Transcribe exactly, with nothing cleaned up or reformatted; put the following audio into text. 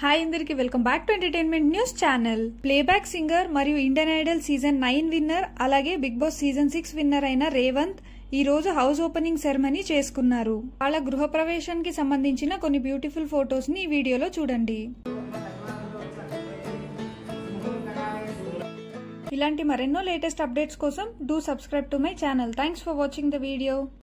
Hi అందరికి welcome back to entertainment news channel. Playback singer మరియు Indian Idol season nine winner అలాగే Bigg Boss season six winner అయిన రేవంత్ ఈ రోజు house opening ceremony చేసుకున్నారు. వాళ్ళ గృహ ప్రవేశానికి సంబంధించిన కొన్ని బ్యూటిఫుల్ ఫొటోస్ ని ఈ వీడియోలో చూడండి. ఇలాంటి మరెన్నో లేటెస్ట్ అప్డేట్స్ కోసం do subscribe to my channel. Thanks for watching the video.